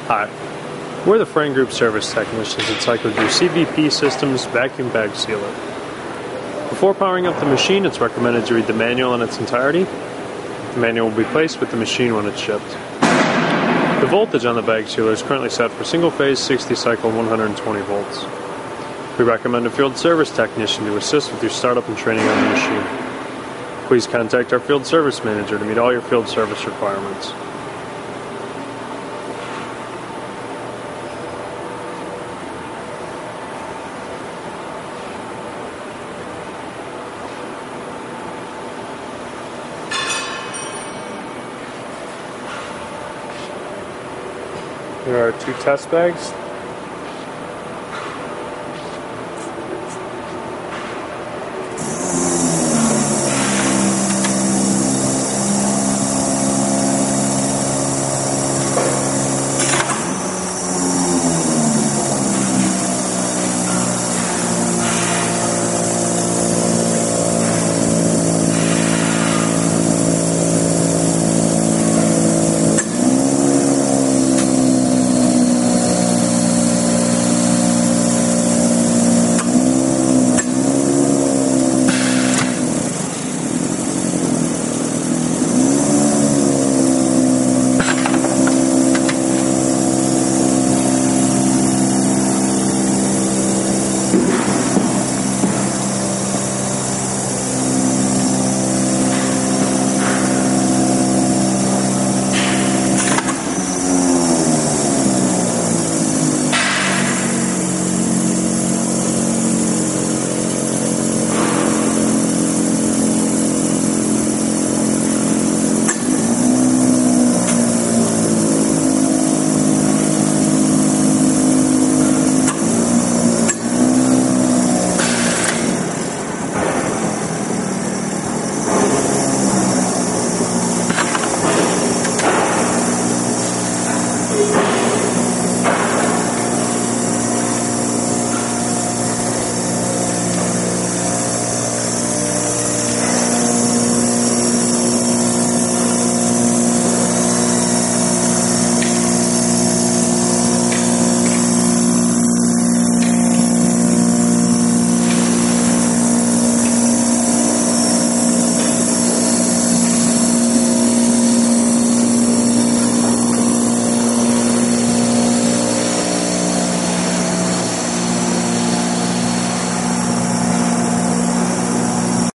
Hi, we're the Frain Group service technicians that cycled your CVP Systems vacuum bag sealer. Before powering up the machine, it's recommended you read the manual in its entirety. The manual will be placed with the machine when it's shipped. The voltage on the bag sealer is currently set for single phase 60 cycle 120 volts. We recommend a field service technician to assist with your startup and training on the machine. Please contact our field service manager to meet all your field service requirements. There are 2 test bags.